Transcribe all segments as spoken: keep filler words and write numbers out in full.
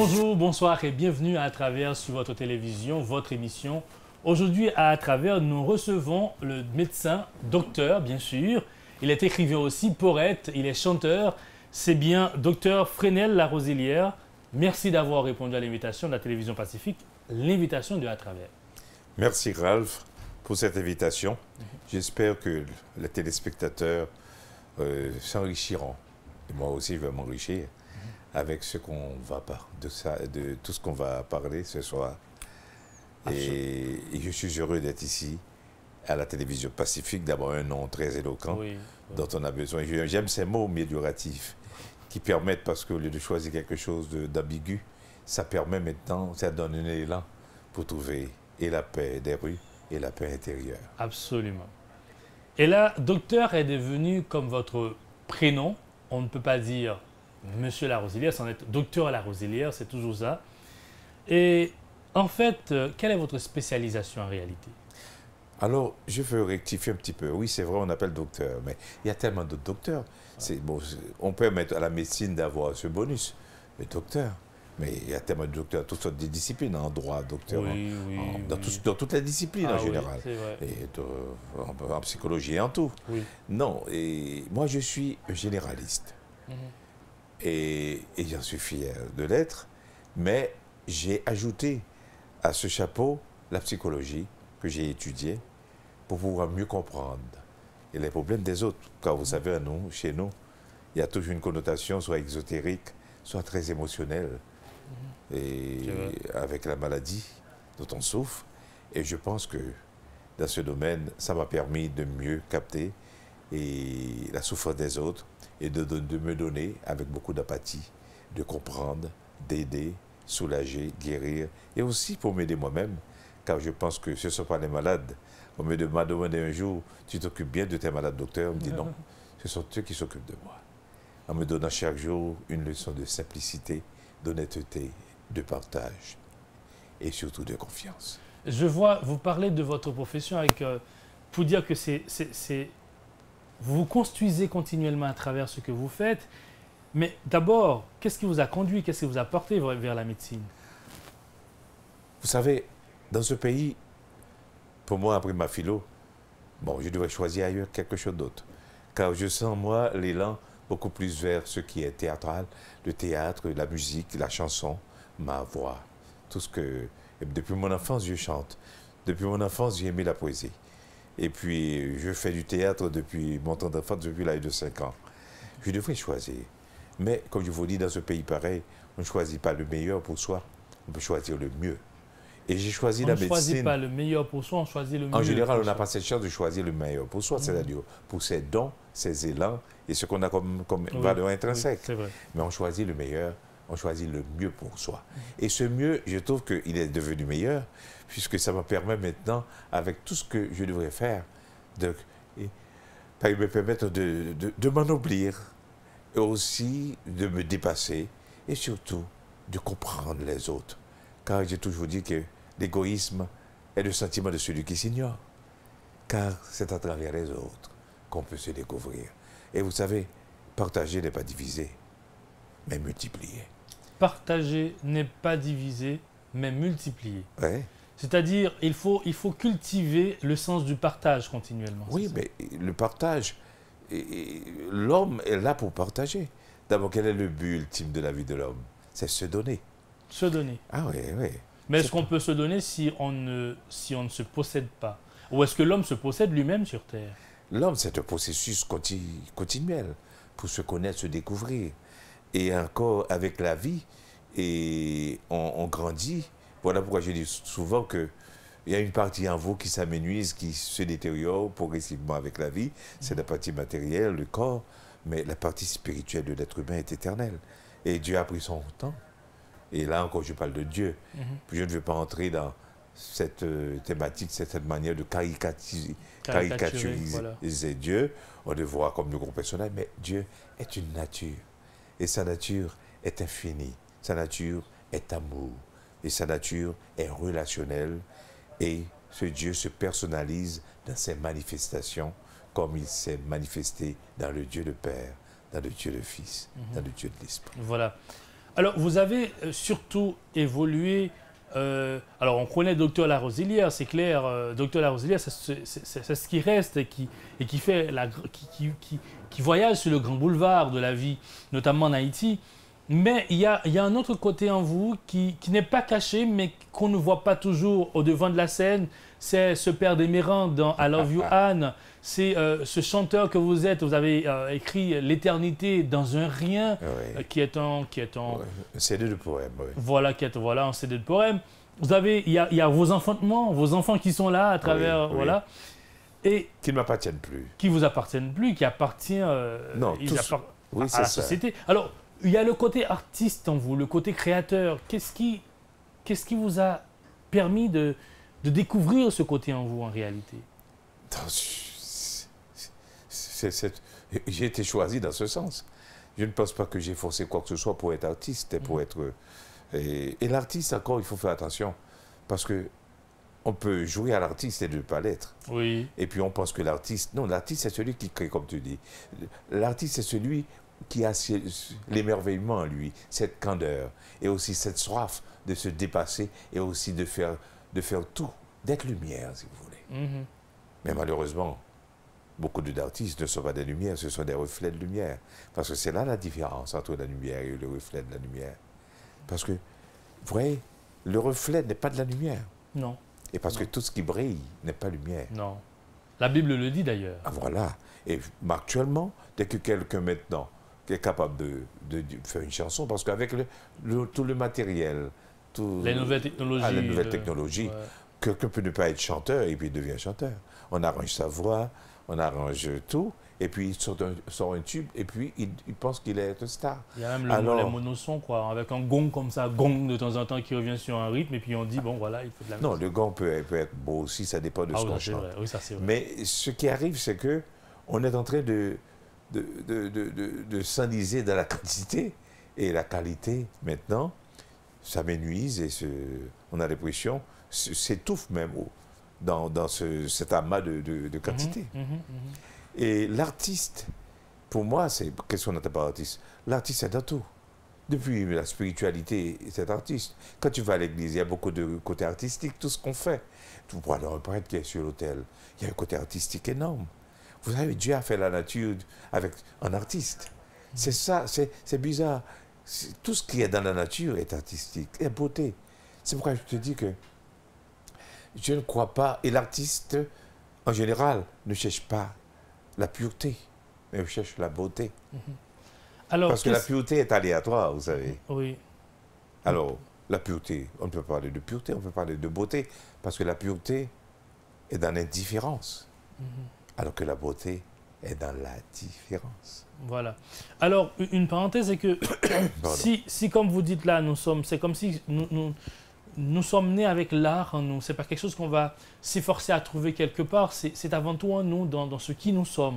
Bonjour, bonsoir et bienvenue à travers sur votre télévision, votre émission. Aujourd'hui, à travers, nous recevons le médecin, docteur, bien sûr. Il est écrivain aussi, poète, il est chanteur. C'est bien docteur Fresnel Larosilière. Merci d'avoir répondu à l'invitation de la télévision Pacifique, l'invitation de À travers. Merci Ralph pour cette invitation. Mm-hmm. J'espère que les téléspectateurs euh, s'enrichiront. Et moi aussi, je vais m'enrichir mm-hmm. avec ce qu'on va par de, ça, de tout ce qu'on va parler ce soir. Et, et je suis heureux d'être ici à la télévision Pacifique, d'avoir un nom très éloquent oui, oui. dont on a besoin. J'aime ces mots médioratifs qui permettent, parce qu'au lieu de choisir quelque chose d'ambigu, ça permet maintenant, ça donne un élan pour trouver et la paix des rues et la paix intérieure. Absolument. Et là, docteur est devenu comme votre prénom. On ne peut pas dire Monsieur Larosilière, c'en est docteur Larosilière, c'est toujours ça. Et en fait, quelle est votre spécialisation en réalité? Alors, je veux rectifier un petit peu. Oui, c'est vrai, on appelle docteur, mais il y a tellement de docteurs. Ouais. Bon, on peut mettre à la médecine d'avoir ce bonus, le docteur. Mais il y a tellement de docteurs, toutes sortes de disciplines, en droit, docteur, oui, en, oui, en, dans, oui. tout, dans toutes les disciplines ah, en général. Oui, vrai. Et de, en, en psychologie et en tout. Oui. Non, et moi je suis généraliste. Mm-hmm. Et, et j'en suis fier de l'être. Mais j'ai ajouté à ce chapeau la psychologie que j'ai étudiée pour pouvoir mieux comprendre et les problèmes des autres. Car vous savez, à nous, chez nous, il y a toujours une connotation soit exotérique, soit très émotionnelle. Et avec la maladie dont on souffre. Et je pense que dans ce domaine, ça m'a permis de mieux capter et la souffrance des autres et de, de, de me donner, avec beaucoup d'apathie, de comprendre, d'aider, soulager, guérir, et aussi pour m'aider moi-même, car je pense que ce ne sont pas les malades. On me m'a demandé un jour, tu t'occupes bien de tes malades, docteur? On me dit non, ce sont eux qui s'occupent de moi. En me donnant chaque jour une leçon de simplicité, d'honnêteté, de partage et surtout de confiance. Je vois, vous parlez de votre profession avec, euh, pour dire que c'est, c'est, vous vous construisez continuellement à travers ce que vous faites. Mais d'abord, qu'est-ce qui vous a conduit, qu'est-ce qui vous a porté vers la médecine? Vous savez, dans ce pays, pour moi, après ma philo, bon, je devrais choisir ailleurs quelque chose d'autre. Car je sens, moi, l'élan beaucoup plus vers ce qui est théâtral, le théâtre, la musique, la chanson, ma voix, tout ce que... Depuis mon enfance, je chante. Depuis mon enfance, j'ai aimé la poésie. Et puis, je fais du théâtre depuis mon temps d'enfance, depuis l'âge de cinq ans. Je devrais choisir. Mais, comme je vous dis, dans ce pays pareil, on ne choisit pas le meilleur pour soi, on peut choisir le mieux. Et j'ai choisi on la médecine. On ne choisit pas le meilleur pour soi, on choisit le mieux. En général, on n'a pas cette chance de choisir le meilleur pour soi, mmh. c'est-à-dire pour ses dons, ses élans et ce qu'on a comme, comme oui, valeur intrinsèque. Oui, vrai. Mais on choisit le meilleur, on choisit le mieux pour soi. Mmh. Et ce mieux, je trouve qu'il est devenu meilleur, puisque ça me permet maintenant, avec tout ce que je devrais faire, de, et, il me permet de, de, de m'ennoblir, et aussi de me dépasser, et surtout de comprendre les autres. Car j'ai toujours dit que l'égoïsme est le sentiment de celui qui s'ignore. Car c'est à travers les autres qu'on peut se découvrir. Et vous savez, partager n'est pas diviser, mais multiplier. Partager n'est pas diviser, mais multiplier. Ouais. C'est-à-dire, il faut, il faut cultiver le sens du partage continuellement. Oui, mais le partage, l'homme est là pour partager. D'abord, quel est le but ultime de la vie de l'homme? C'est se donner. Se donner. Ah oui, oui. Mais est-ce qu'on peut se donner si on, ne, si on ne se possède pas? Ou est-ce que l'homme se possède lui-même sur Terre? L'homme, c'est un processus continu, continuel pour se connaître, se découvrir. Et encore, avec la vie, et on, on grandit. Voilà pourquoi je dis souvent qu'il y a une partie en vous qui s'amenuise, qui se détériore progressivement avec la vie. C'est la partie matérielle, le corps. Mais la partie spirituelle de l'être humain est éternelle. Et Dieu a pris son temps. Et là encore, je parle de Dieu. Mm-hmm. Puis je ne veux pas entrer dans cette euh, thématique, cette manière de caricaturiser, caricaturiser voilà. Dieu. On le voit comme le gros personnage, mais Dieu est une nature. Et sa nature est infinie. Sa nature est amour. Et sa nature est relationnelle. Et ce Dieu se personnalise dans ses manifestations comme il s'est manifesté dans le Dieu le Père, dans le Dieu le Fils, mm-hmm. dans le Dieu de l'Esprit. Voilà. Alors, vous avez euh, surtout évolué. euh, alors, on connaît Docteur Larosilière, c'est clair. euh, Docteur Larosilière, c'est c'est- c'est- c'est ce qui reste et qui, et qui, fait la, gr- qui, qui, qui- qui voyage sur le grand boulevard de la vie, notamment en Haïti. Mais il y a, il y a un autre côté en vous qui, qui n'est pas caché, mais qu'on ne voit pas toujours au devant de la scène. C'est ce père d'Émérand dans I Love You Anne. C'est euh, ce chanteur que vous êtes. Vous avez euh, écrit L'éternité dans un rien, Oui. euh, qui est un, qui est un, Ouais. C'est deux poèmes, oui. voilà, qui est voilà, un C D de poème. Vous avez, il y a, il y a vos enfantements, vos enfants qui sont là à travers, Oui, oui. voilà, et Qui ne m'appartiennent plus. qui vous appartiennent plus, qui appartiennent euh, Non, ils tous- appart- oui, à c'est la ça. société. Alors, il y a le côté artiste en vous, le côté créateur. Qu'est-ce qui, qu'est-ce qui vous a permis de, de découvrir ce côté en vous en réalité? Dans- c'est- c'est- c'est- J'ai été choisi dans ce sens. Je ne pense pas que j'ai forcé quoi que ce soit pour être artiste et pour être. Et, et l'artiste, encore, il faut faire attention. Parce que on peut jouer à l'artiste et ne pas l'être. Oui, Et puis on pense que l'artiste. Non, l'artiste, c'est celui qui crée, comme tu dis. L'artiste, c'est celui qui a ce- l'émerveillement en lui, cette candeur, et aussi cette soif de se dépasser, et aussi de faire, de faire tout, d'être lumière, si vous voulez. mhm, Mais malheureusement, beaucoup de- d'artistes ne sont pas des lumières, ce sont des reflets de lumière. Parce que c'est là la différence entre la lumière et le reflet de la lumière. Parce que, vous voyez, le reflet n'est pas de la lumière. non, Et parce que Non. tout ce qui brille n'est pas lumière. non. La Bible le dit d'ailleurs. Ah, voilà. Et actuellement, dès que quelqu'un maintenant qui est capable de, de- de faire une chanson, parce qu'avec le, le- tout le matériel, tout, Les nouvelles technologies. ah, les nouvelles le- technologies, ouais. quelqu'un peut ne pas être chanteur et puis il devient chanteur. On arrange sa voix, on arrange tout, et puis il sort un, sort un tube, et puis il, il pense qu'il est un star. Il y a même le, Alors- les monosons, quoi, avec un gong comme ça, gong de temps en temps qui revient sur un rythme, et puis on dit, bon, voilà, il faut de la Non, musique. le gant peut, peut être beau aussi, ça dépend de Ah ce oui, qu'on ça, c'est chante. vrai. Oui, ça c'est vrai. Mais ce qui arrive, c'est que on est en train de, de, de, de, de, de s'enliser dans la quantité, et la qualité, maintenant, ça m'énuise, et ce, on a l'impression, s- s'étouffe même au- dans, dans ce, cet amas de, de, de quantité. Mhm, mhm, mhm. Et l'artiste, pour moi, c'est qu'est-ce qu'on appelle par artiste? L'artiste, c'est dans tout. Depuis la spiritualité, c'est artiste. Quand tu vas à l'église, il y a beaucoup de côté artistique, tout ce qu'on fait. Tu vois un prêtre qui est sur l'autel, il y a un côté artistique énorme. Vous savez, Dieu a fait la nature avec un artiste. C'est ça, c'est c'est bizarre. C'est- Tout ce qui est dans la nature est artistique, est beauté. C'est pourquoi je te dis que je ne crois pas, et l'artiste, en général, ne cherche pas la pureté, mais cherche la beauté. Alors, Parce que la qu'est-ce- pureté est aléatoire, vous savez. Oui, Alors, la pureté, on ne peut pas parler de pureté, on peut parler de beauté, parce que la pureté est dans l'indifférence, alors que la beauté est dans la différence. voilà. Alors, u- une parenthèse, c'est que Pardon. si, si, comme vous dites là, nous sommes, c'est comme si nous, nous, nous sommes nés avec l'art en nous. C'est pas quelque chose qu'on va s'efforcer à trouver quelque part. C'est c'est avant tout en nous, dans, dans ce qui nous sommes.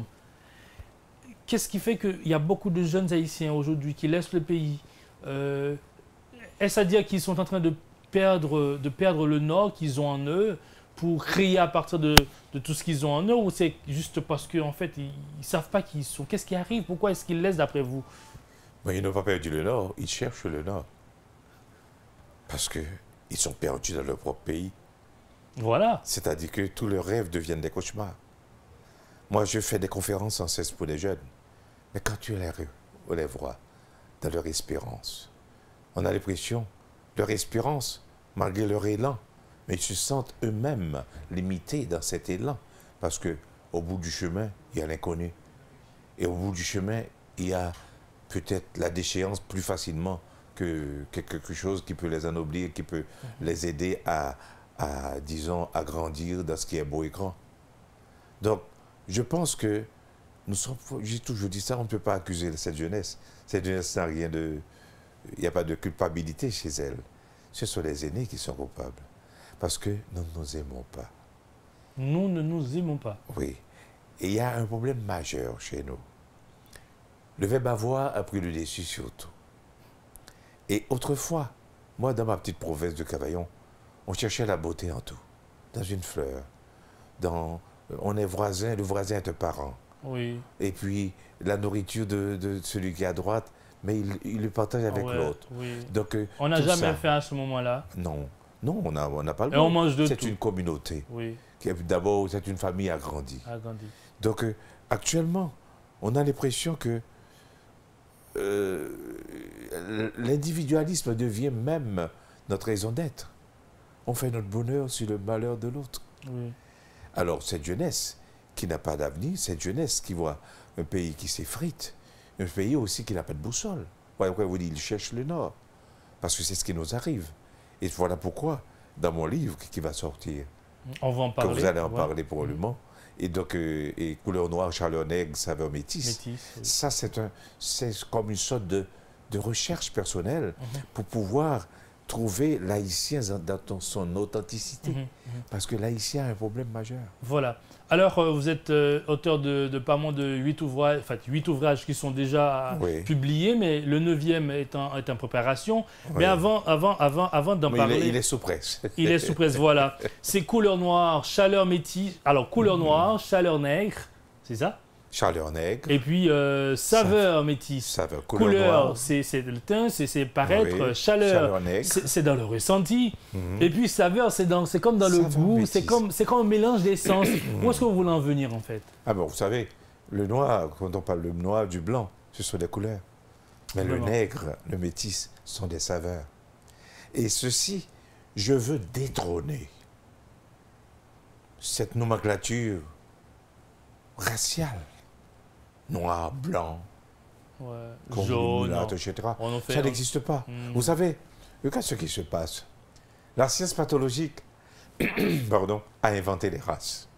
Qu'est-ce qui fait qu'il y a beaucoup de jeunes Haïtiens aujourd'hui qui laissent le pays? Euh, Est-ce à dire qu'ils sont en train de perdre, de perdre le nord qu'ils ont en eux pour créer à partir de, de tout ce qu'ils ont en eux, ou c'est juste parce qu'en fait, ils ne savent pas qui ils sont? Qu'est-ce qui arrive? Pourquoi est-ce qu'ils laissent d'après vous? Mais ils n'ont pas perdu le Nord, ils cherchent le Nord. Parce qu'ils sont perdus dans leur propre pays. Voilà. C'est-à-dire que tous leurs rêves deviennent des cauchemars. Moi, je fais des conférences sans cesse pour des jeunes. Mais quand tu les, re- on les voit dans leur espérance, on a l'impression, leur espérance, malgré leur élan, mais ils se sentent eux-mêmes limités dans cet élan. Parce que au bout du chemin, il y a l'inconnu. Et au bout du chemin, il y a peut-être la déchéance plus facilement que, que quelque chose qui peut les ennoblir, qui peut les aider à, à, disons, à grandir dans ce qui est beau et grand. Donc, je pense que nous sommes, j'ai toujours dit ça, on ne peut pas accuser cette jeunesse. Cette jeunesse n'a rien de... Il n'y a pas de culpabilité chez elle. Ce sont les aînés qui sont coupables. Parce que nous ne nous aimons pas. Nous ne nous aimons pas. Oui. Et il y a un problème majeur chez nous. Le verbe avoir a pris le dessus sur tout. Et autrefois, moi, dans ma petite province de Cavaillon, on cherchait la beauté en tout. Dans une fleur. Dans, on est voisin, le voisin est un parent. Oui. Et puis, la nourriture de, de celui qui est à droite mais il, il le partage avec Ouais, l'autre. oui. Donc, euh, On n'a tout jamais ça- fait à ce moment-là. Non, non, on n'a on n'a pas le Et on droit. mange de C'est tout. une communauté. Oui, qui est- D'abord, c'est une famille agrandie. à Gandhi. Donc, euh, actuellement, on a l'impression que euh, l'individualisme devient même notre raison d'être. On fait notre bonheur sur le malheur de l'autre. Oui. Alors, cette jeunesse qui n'a pas d'avenir, cette jeunesse qui voit un pays qui s'effrite, un pays aussi qui n'a pas de boussole. Voilà pourquoi vous dites, il cherche le Nord. Parce que c'est ce qui nous arrive. Et voilà pourquoi, dans mon livre qui va sortir, On va en que parler. vous allez en ouais. parler probablement, et donc, euh, et couleur noire, chaleur nègre, saveur métisse. Métis, oui. Ça, c'est un, c'est comme une sorte de, de recherche personnelle Mhm. pour pouvoir trouver l'haïtien dans dans son authenticité. Mhm, mhm. Parce que l'haïtien a un problème majeur. Voilà. Alors, euh, vous êtes euh, auteur de, de pas moins de huit ouvrages, enfin, huit ouvrages qui sont déjà euh, Oui. publiés, mais le neuvième est en, est en préparation. Mais Oui. avant, avant, avant, avant d'en Mais il parler, est, il est sous presse. il est sous presse, voilà. C'est couleur noire, chaleur métis. Alors, couleur Mhm. noire, chaleur nègre, c'est ça? Chaleur nègre, Et puis, euh, saveur métisse. saveur couleur, Couleur, noire, c'est c'est le teint, c'est c'est paraître. Oui. Chaleur, chaleur nègre. c'est c'est dans le ressenti. Mhm. Et puis, saveur, c'est dans- c'est comme dans le Saveur goût, métisse. c'est comme, c'est comme un mélange d'essence. Où est-ce que vous voulez en venir, en fait? Ah bon, vous savez, le noir, quand on parle du noir, du blanc, ce sont des couleurs. Mais le Vraiment. nègre, le métis, sont des saveurs. Et ceci, je veux détrôner cette nomenclature raciale. Noir, blanc, Ouais. comme Jaune. mulâtre, et cetera. On en fait Ça un- n'existe pas. Hmm. Vous savez, regarde ce qui se passe. La science pathologique pardon, a inventé les races.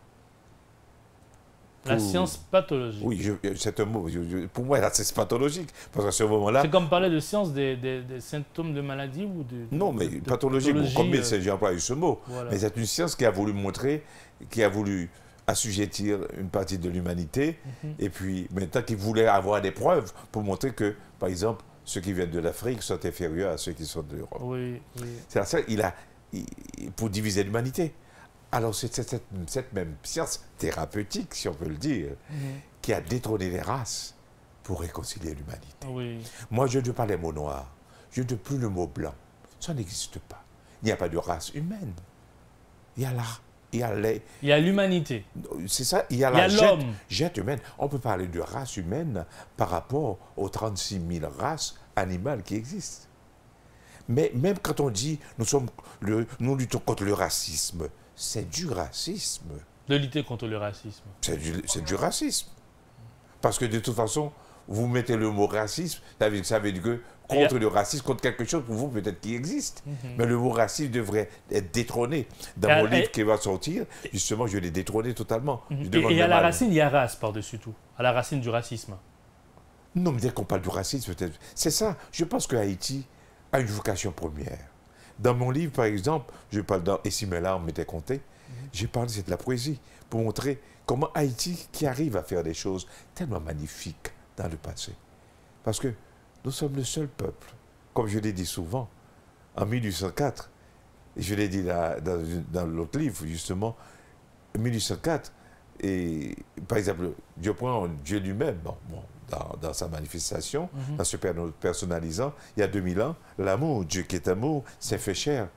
La Pour- science pathologique. Oui, je- c'est un mot. je- je- pour moi, la science pathologique. Parce qu'à ce moment-là, C'est comme parler de science des, des- des symptômes de maladie ou de. non, mais de- de pathologique, bon, pathologie, comme euh, médecin, j'ai employé ce mot. voilà. Mais c'est une science qui a voulu montrer, qui a voulu assujettir une partie de l'humanité, Mhm. et puis maintenant qui voulait avoir des preuves pour montrer que, par exemple, ceux qui viennent de l'Afrique sont inférieurs à ceux qui sont de l'Europe. Oui, oui. C'est ça, il a, il- pour diviser l'humanité. Alors c'est c'est cette, cette même science thérapeutique, si on peut le dire, Mhm. qui a détrôné les races pour réconcilier l'humanité. Oui. Moi, je ne veux pas les mots noirs, je ne veux plus le mot blanc. Ça n'existe pas. Il n'y a pas de race humaine. Il y a la, il y a les, Il y a l'humanité. c'est ça, il y a Il y a la jette, l'homme. jette humaine. On peut parler de race humaine par rapport aux trente-six mille races animales qui existent. Mais même quand on dit nous, sommes le, nous luttons contre le racisme, c'est du racisme. De lutter contre le racisme. C'est du, c'est du racisme. Parce que de toute façon, vous mettez le mot racisme, ça veut, ça veut dire que contre le racisme, contre quelque chose pour vous peut-être qui existe. Mhm. Mais le mot racisme devrait être détrôné. Dans Et mon à- livre et- qui va sortir, justement, je l'ai détrôné totalement. Je Et, demande et à même la à- racine, il y a race par-dessus tout. À la racine du racisme. Non, mais dès qu'on parle du racisme, peut-être. C'est ça. Je pense que Haïti a une vocation première. Dans mon livre, par exemple, je parle dans Et si mes larmes m'étaient comptées, j'ai parlé c'est de la poésie pour montrer comment Haïti, qui arrive à faire des choses tellement magnifiques dans le passé. Parce que nous sommes le seul peuple, comme je l'ai dit souvent, en mille huit cent quatre, et je l'ai dit là, dans, dans l'autre livre, justement, en mille huit cent quatre, et par exemple, Dieu prend Dieu lui-même, bon, bon, dans, dans sa manifestation, Mhm. en se per- personnalisant, il y a deux mille ans, l'amour, Dieu qui est amour, s'est fait chair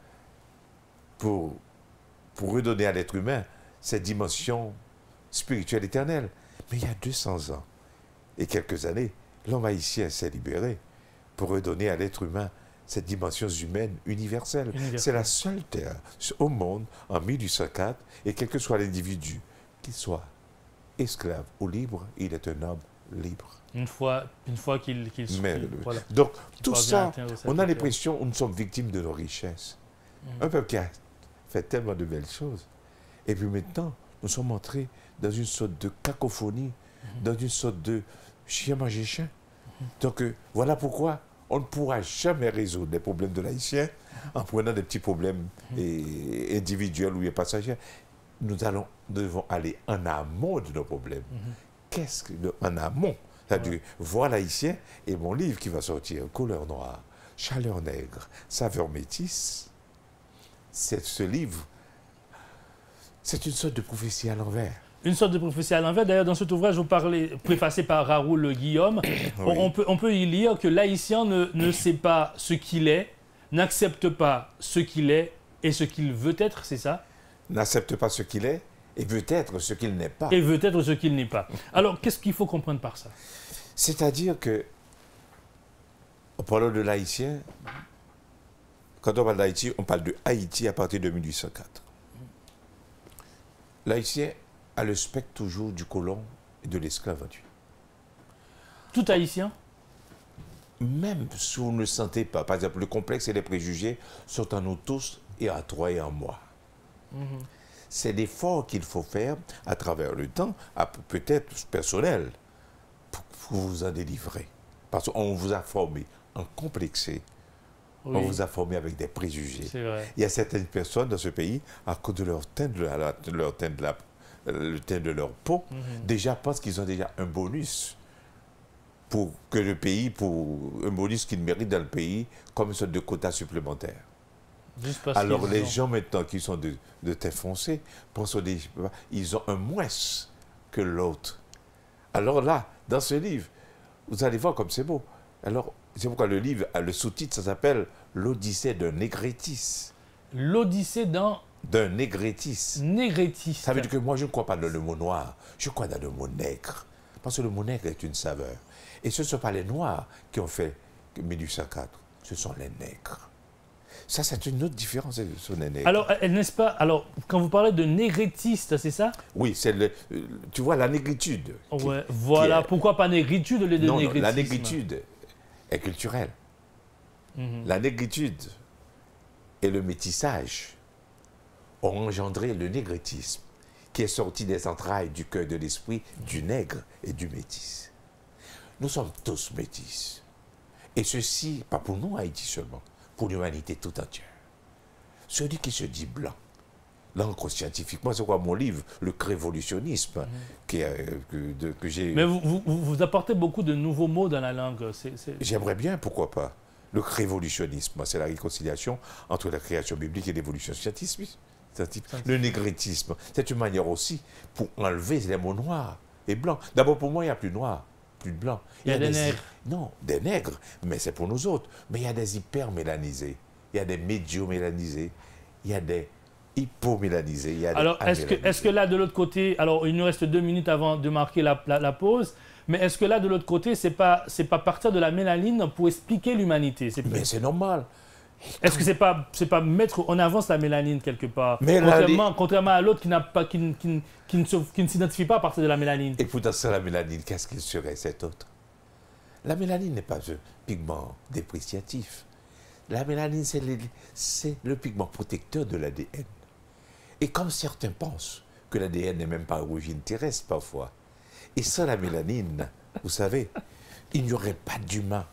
pour, pour redonner à l'être humain cette dimension spirituelle éternelle. Mais il y a deux cents ans et quelques années, l'homme haïtien s'est libéré pour redonner à l'être humain cette dimension humaine universelle. Universelle. C'est la seule terre au monde en mille huit cent quatre, et quel que soit l'individu, qu'il soit esclave ou libre, il est un homme libre. Une fois, une fois qu'il qu'il se- Mais qu'il- le- voilà. Donc, Qu'il tout parvient à ça, atteindre cette on a hauteur. l'impression que nous sommes victimes de nos richesses. Mhm. Un peuple qui a fait tellement de belles choses. Et puis maintenant, nous sommes entrés dans une sorte de cacophonie, Mhm. dans une sorte de chien manger chien. Donc, euh, voilà pourquoi on ne pourra jamais résoudre les problèmes de l'haïtien en prenant des petits problèmes et, individuels ou passagers. Nous, allons, nous devons aller en amont de nos problèmes. Mhm. Qu'est-ce que le- en amont? C'est-à-dire, voir l'haïtien, et mon livre qui va sortir, Couleur noire, chaleur nègre, saveur métisse, c'est ce livre, c'est une sorte de prophétie à l'envers. Une sorte de prophétie à l'envers. D'ailleurs, dans cet ouvrage, vous parlez, préfacé par Raoul Guillaume, oui. on, on, peut, on peut y lire que l'haïtien ne, ne sait pas ce qu'il est, n'accepte pas ce qu'il est et ce qu'il veut être, c'est ça? N'accepte pas ce qu'il est et veut être ce qu'il n'est pas. Et veut être ce qu'il n'est pas. Alors, qu'est-ce qu'il faut comprendre par ça? C'est-à-dire que, en parlant de l'haïtien, quand on parle d'Haïti, on parle de Haïti à partir de mille huit cent quatre. L'haïtien a le spectre toujours du colon et de l'esclave. Tout haïtien? Même si vous ne le sentez pas. Par exemple, le complexe et les préjugés sont en nous tous et à toi et en moi. Mm-hmm. C'est l'effort qu'il faut faire à travers le temps, peut-être personnel, pour, pour vous en délivrer. Parce qu'on vous a formé en complexé. Oui. On vous a formé avec des préjugés. Il y a certaines personnes dans ce pays, à cause de leur teint de, la, de, leur teint de, la, le teint de leur peau, mm-hmm. déjà pensent qu'ils ont déjà un bonus pour que le pays, pour un bonus qu'ils méritent dans le pays, comme une sorte de quota supplémentaire. Alors les ont... gens maintenant qui sont de, de teint foncé, pensent des, ils ont un moins que l'autre. Alors là, dans ce livre, vous allez voir comme c'est beau. Alors, c'est pourquoi le livre, le sous-titre, ça s'appelle « L'Odyssée d'un négrétis ». L'Odyssée d'un... D'un négrétis. Négrétis. Ça veut dire que moi, je ne crois pas dans le mot noir, je crois dans le mot nègre. Parce que le mot nègre est une saveur. Et ce ne sont pas les noirs qui ont fait mille huit cent quatre, ce sont les nègres. Ça, c'est une autre différence sur les nègres. Alors, n'est-ce pas, alors, quand vous parlez de négrétiste, c'est ça? Oui, c'est le, tu vois, la négritude. Ouais, qui, voilà, qui est... pourquoi pas négritude au lieu de non, négrétisme? Non, la négritude est culturelle. Mm-hmm. La négritude et le métissage ont engendré le négrétisme, qui est sorti des entrailles du cœur de l'esprit du nègre et du métis. Nous sommes tous métis. Et ceci, pas pour nous, Haïti seulement, pour l'humanité tout entière. Celui qui se dit blanc, l'encre scientifique, moi c'est quoi mon livre, le révolutionnisme, mmh. qui, euh, que, de, que j'ai... Mais vous, vous, vous apportez beaucoup de nouveaux mots dans la langue. J'aimerais bien, pourquoi pas. Le révolutionnisme, c'est la réconciliation entre la création biblique et l'évolution scientifique. Le négritisme, c'est une manière aussi pour enlever les mots noirs et blancs. D'abord, pour moi, il n'y a plus noir, plus de blanc. Il y a, il y a des, des nègres. Non, des nègres, mais c'est pour nous autres. Mais il y a des hyper-mélanisés, il y a des médio-mélanisés, il y a des hypomélanisés, il y a des alors, est-ce que, est-ce que là, de l'autre côté, alors il nous reste deux minutes avant de marquer la, la, la pause, mais est-ce que là, de l'autre côté, ce n'est pas, c'est pas partir de la mélanine pour expliquer l'humanité? Mais c'est normal. Est-ce que c'est pas c'est pas mettre en avance la mélanine quelque part, mais contrairement, la... contrairement à l'autre qui n'a pas qui, qui, qui ne qui ne s'identifie pas à partir de la mélanine? Et pourtant c'est la mélanine, qu'est-ce qu'il serait cet autre? La mélanine n'est pas un pigment dépréciatif. La mélanine c'est le, c'est le pigment protecteur de l'A D N. Et comme certains pensent que l'A D N n'est même pas d'origine terrestre parfois, et sans la mélanine, vous savez, il n'y aurait pas d'humain.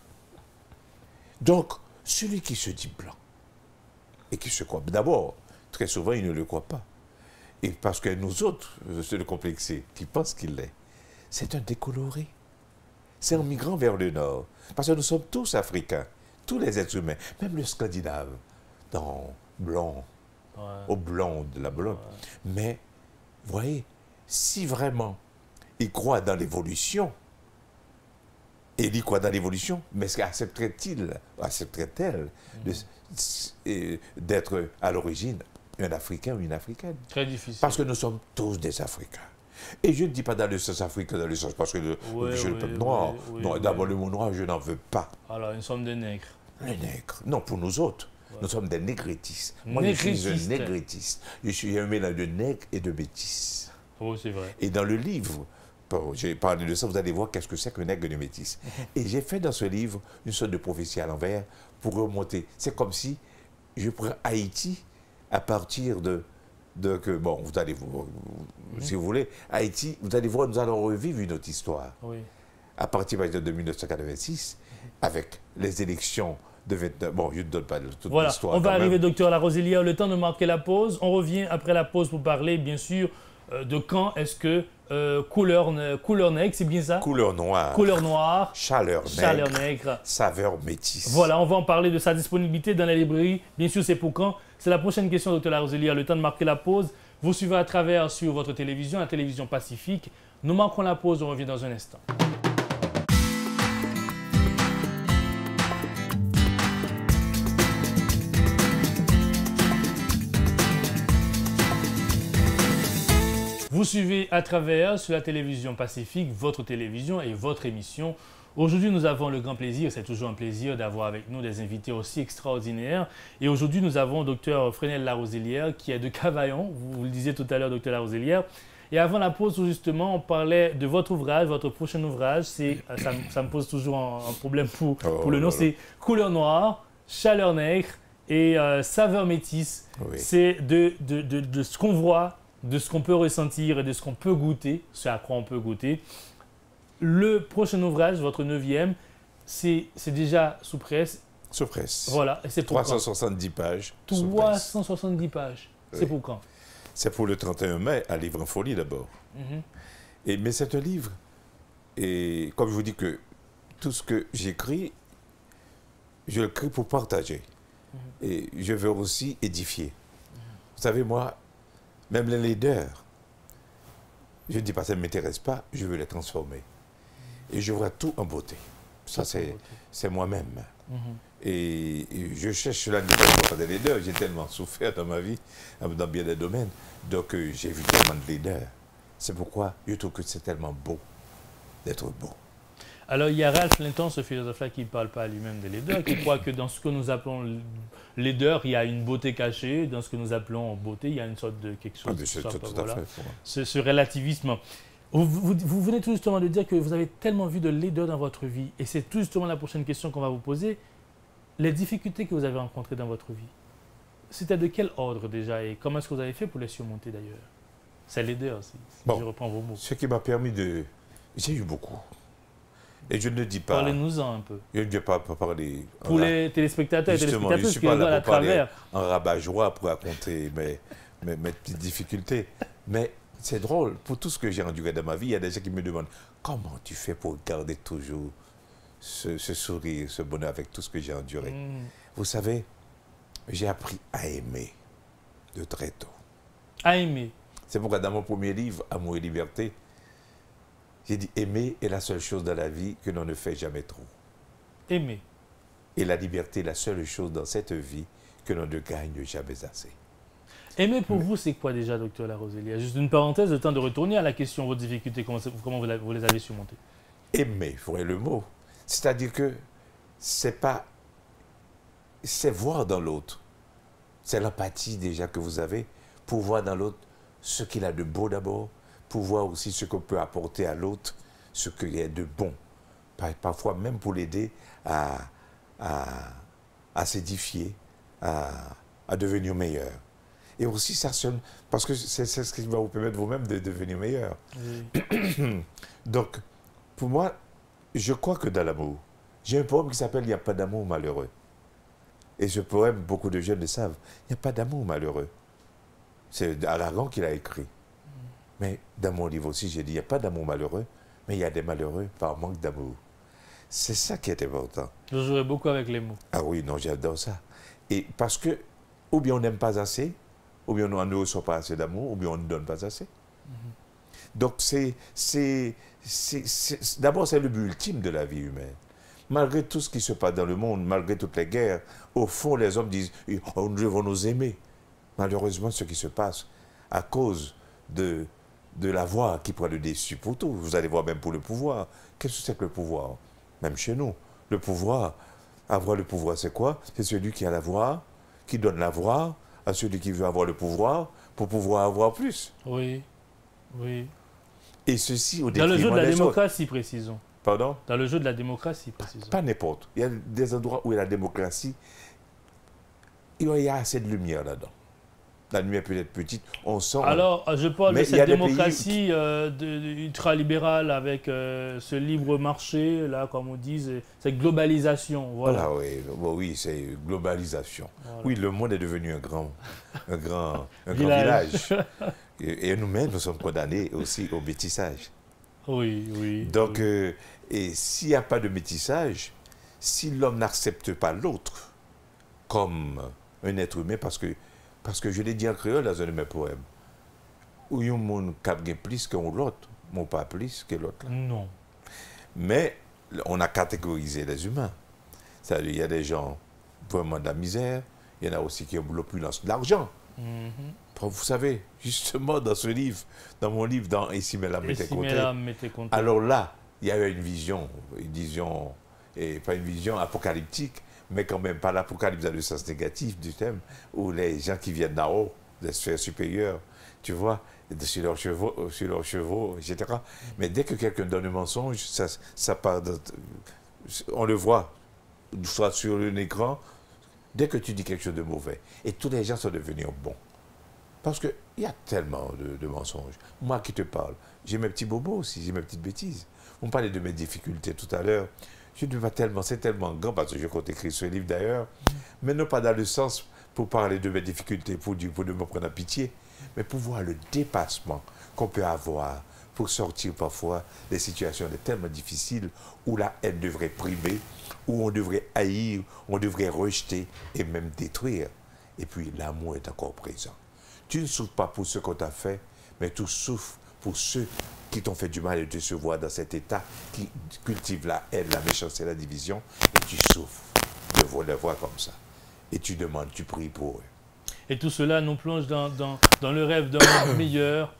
Donc celui qui se dit blanc et qui se croit, d'abord, très souvent, il ne le croit pas. Et parce que nous autres, c'est le complexé, qui pense qu'il l'est, c'est un décoloré. C'est un migrant vers le nord. Parce que nous sommes tous africains, tous les êtres humains, même le Scandinave, dans blanc, ouais. Au blond de la blonde. Ouais. Mais, vous voyez, si vraiment il croit dans l'évolution, et il croit dans l'évolution, mais accepterait-il, accepterait-elle mmh. d'être à l'origine un Africain ou une Africaine? Très difficile. Parce que nous sommes tous des Africains. Et je ne dis pas dans le sens africain, dans le sens parce que le, oui, je, le oui, peuple noir, oui, non, oui, d'abord oui. Le mot noir, je n'en veux pas. Alors, nous sommes des nègres. Les nègres. Non, pour nous autres, ouais. Nous sommes des négritistes. Moi, je suis un négritiste. Je suis un mélange de nègre et de métis. Oh, c'est vrai. Et dans le livre, bon, j'ai parlé de ça, vous allez voir qu'est-ce que c'est qu'un nègre de métis. Et j'ai fait dans ce livre une sorte de prophétie à l'envers pour remonter. C'est comme si je prends Haïti à partir de... de que, bon, vous allez, vous, mmh. si vous voulez, Haïti, vous allez voir, nous allons revivre une autre histoire. Oui. À partir de mille neuf cent quatre-vingt-six, mmh. avec les élections de vingt-neuf... Bon, je ne donne pas toute voilà. l'histoire. On va arriver, même. Docteur Laroselière, le temps de marquer la pause. On revient après la pause pour parler, bien sûr, euh, de quand est-ce que euh, couleur, couleur nègre, c'est bien ça? Couleur noire. Couleur noire. Chaleur nègre. Chaleur nègre. Saveur métisse. Voilà, on va en parler de sa disponibilité dans la librairie. Bien sûr, c'est pour quand? C'est la prochaine question, docteur Laroselière. Le temps de marquer la pause. Vous suivez à travers sur votre télévision, la télévision Pacifique. Nous marquons la pause, on revient dans un instant. Vous suivez à travers sur la télévision Pacifique, votre télévision et votre émission. Aujourd'hui, nous avons le grand plaisir, c'est toujours un plaisir d'avoir avec nous des invités aussi extraordinaires. Et aujourd'hui, nous avons Dr Fresnel Laroselière qui est de Cavaillon. Vous, vous le disiez tout à l'heure, Dr Laroselière. Et avant la pause, justement, on parlait de votre ouvrage, votre prochain ouvrage. C'est, ça, ça me pose toujours un, un problème pour, pour oh, le nom. C'est Couleur noire, Chaleur nègre et euh, Saveur métisse. Oui. C'est de, de, de, de ce qu'on voit, de ce qu'on peut ressentir et de ce qu'on peut goûter, ce à quoi on peut goûter. Le prochain ouvrage, votre neuvième, c'est déjà sous presse. Sous presse. Voilà. Et c'est pour trois cent soixante-dix pages. trois cent soixante-dix pages. Oui. C'est pour quand? C'est pour le trente et un mai, à Livre en folie d'abord. Mm-hmm. Et mais c'est un livre, et comme je vous dis que tout ce que j'écris, je l'écris pour partager. Mm-hmm. Et je veux aussi édifier. Mm-hmm. Vous savez, moi, même les laideurs, je ne dis pas que ça ne m'intéresse pas, je veux les transformer. Et je vois tout en beauté. Ça, c'est moi-même. Mm-hmm. et, et je cherche la libération des laideurs. J'ai tellement souffert dans ma vie, dans bien des domaines. Donc, euh, j'ai vu tellement de laideurs. C'est pourquoi je trouve que c'est tellement beau d'être beau. Alors, il y a Ralph Linton, ce philosophe-là, qui ne parle pas lui-même des laideurs, qui croit que dans ce que nous appelons laideur, il y a une beauté cachée. Dans ce que nous appelons beauté, il y a une sorte de quelque chose. Ah, c'est tout, tout voilà. à fait. Ce, ce relativisme. Vous, vous, vous venez tout justement de dire que vous avez tellement vu de laideur dans votre vie. Et c'est tout justement la prochaine question qu'on va vous poser. Les difficultés que vous avez rencontrées dans votre vie, c'était de quel ordre déjà? Et comment est-ce que vous avez fait pour les surmonter d'ailleurs? C'est laideur, si, si bon, je reprends vos mots. Ce qui m'a permis de... J'ai eu beaucoup. Et je ne dis pas... Parlez-nous-en un peu. Je ne vais pas parler... Pour les téléspectateurs et téléspectatrices qui regardent à travers. En rabat-joie pour raconter mes, mes, mes petites difficultés. Mais c'est drôle. Pour tout ce que j'ai enduré dans ma vie, il y a des gens qui me demandent comment tu fais pour garder toujours ce, ce sourire, ce bonheur avec tout ce que j'ai enduré. Mm. Vous savez, j'ai appris à aimer de très tôt. À aimer. C'est pourquoi dans mon premier livre, Amour et liberté, j'ai dit aimer est la seule chose dans la vie que l'on ne fait jamais trop. Aimer. Et la liberté est la seule chose dans cette vie que l'on ne gagne jamais assez. Aimer pour Mais... vous, c'est quoi déjà, docteur Laroselière? Juste une parenthèse, le temps de retourner à la question, vos difficultés, comment, comment vous, la, vous les avez surmontées? Aimer, il faudrait le mot. C'est-à-dire que c'est pas... C'est voir dans l'autre. C'est l'empathie déjà que vous avez pour voir dans l'autre ce qu'il a de beau d'abord, pour voir aussi ce qu'on peut apporter à l'autre, ce qu'il y a de bon. Parfois même pour l'aider à, à, à s'édifier, à, à devenir meilleur. Et aussi, ça sonne, parce que c'est ce qui va vous permettre vous-même de devenir meilleur. Oui. Donc, pour moi, je crois que dans l'amour, j'ai un poème qui s'appelle « Il n'y a pas d'amour malheureux ». Et ce poème, beaucoup de jeunes le savent, il n'y a pas d'amour malheureux. C'est Aragon qui l'a écrit. Mais dans mon livre aussi, j'ai dit, il n'y a pas d'amour malheureux, mais il y a des malheureux par manque d'amour. C'est ça qui est important. Je jouerai beaucoup avec les mots. Ah oui, non, j'adore ça. Et parce que, ou bien on n'aime pas assez, ou bien on ne reçoit pas assez d'amour, ou bien on ne donne pas assez. Mm-hmm. Donc, c'est, c'est, c'est, c'est, d'abord, c'est le but ultime de la vie humaine. Malgré tout ce qui se passe dans le monde, malgré toutes les guerres, au fond, les hommes disent, oh, nous devons nous aimer. Malheureusement, ce qui se passe, à cause de... de la voix qui prend le dessus pour tout. Vous allez voir même pour le pouvoir. Qu'est-ce que c'est que le pouvoir? Même chez nous. Le pouvoir, avoir le pouvoir, c'est quoi? C'est celui qui a la voix, qui donne la voix à celui qui veut avoir le pouvoir pour pouvoir avoir plus. Oui, oui. Et ceci au détriment des autres. Dans le jeu de la démocratie, autres. Précisons. Pardon? Dans le jeu de la démocratie, précisons. Pas, pas n'importe. Il y a des endroits où il y a la démocratie, il y a assez de lumière là-dedans. La lumière peut être petite, on sent... Alors, je parle de cette démocratie pays... euh, de, de, ultralibérale avec euh, ce libre marché, là, comme on dit, cette globalisation. Voilà, voilà oui, bon, oui c'est globalisation. Voilà. Oui, le monde est devenu un grand, un grand, un village. grand village. Et, et nous-mêmes, nous sommes condamnés aussi au métissage. Oui, oui. Donc, oui. Euh, et s'il n'y a pas de métissage, si l'homme n'accepte pas l'autre comme un être humain, parce que Parce que je l'ai dit en créole dans un de mes poèmes. où il y a un monde qui a plus que l'autre, mais pas plus que l'autre. Non. Mais on a catégorisé les humains. C'est-à-dire, il y a des gens vraiment de la misère, il y en a aussi qui ont l'opulence de l'argent. Mm-hmm. Vous savez, justement, dans ce livre, dans mon livre, dans Ici mais là, mettez compté. Alors là, il y a eu une vision, une vision, et pas une vision apocalyptique, mais quand même pas l'apocalypse dans le sens négatif du thème, où les gens qui viennent d'en haut, des sphères supérieures, tu vois, sur leurs chevaux, sur leurs chevaux, et cetera. Mais dès que quelqu'un donne un mensonge, ça, ça part de, on le voit, soit sur un écran, dès que tu dis quelque chose de mauvais. Et tous les gens sont devenus bons. Parce qu'il y a tellement de, de mensonges. Moi qui te parle, j'ai mes petits bobos aussi, j'ai mes petites bêtises. On me parlait de mes difficultés tout à l'heure. Je ne veux pas tellement, c'est tellement grand, parce que je compte écrire ce livre d'ailleurs, mais non pas dans le sens pour parler de mes difficultés, pour, dire, pour ne me prendre à pitié, mais pour voir le dépassement qu'on peut avoir pour sortir parfois des situations tellement difficiles où la haine devrait primer, où on devrait haïr, on devrait rejeter et même détruire. Et puis l'amour est encore présent. Tu ne souffres pas pour ce qu'on t'a fait, mais tu souffres pour ceux qui t'ont fait du mal et te se voir dans cet état qui cultive la haine, la méchanceté, la division, et tu souffres de voir les voir comme ça. Et tu demandes, tu pries pour eux. Et tout cela nous plonge dans, dans, dans le rêve d'un monde meilleur,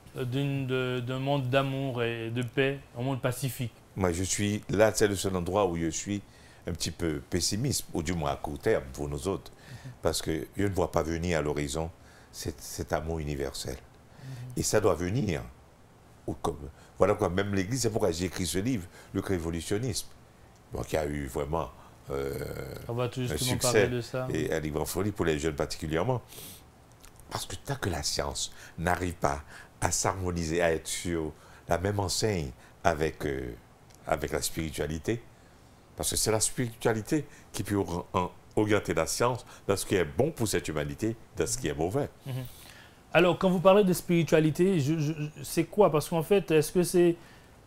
d'un monde d'amour et de paix, un monde pacifique. Moi, je suis là, c'est le seul endroit où je suis un petit peu pessimiste, ou du moins à court terme pour nous autres, mm-hmm. parce que je ne vois pas venir à l'horizon cet, cet amour universel. Mm-hmm. Et ça doit venir. Ou comme, voilà quoi, même l'Église, c'est pourquoi j'ai écrit ce livre, le révolutionnisme, bon, qui a eu vraiment euh, On va tout un succès parler de ça. Et un livre en folie pour les jeunes particulièrement. Parce que tant que la science n'arrive pas à s'harmoniser, à être sur la même enseigne avec, euh, avec la spiritualité, parce que c'est la spiritualité qui peut orienter la science dans ce qui est bon pour cette humanité, dans ce qui est mauvais. Mm-hmm. Alors, quand vous parlez de spiritualité, c'est quoi? Parce qu'en fait, est-ce que c'est...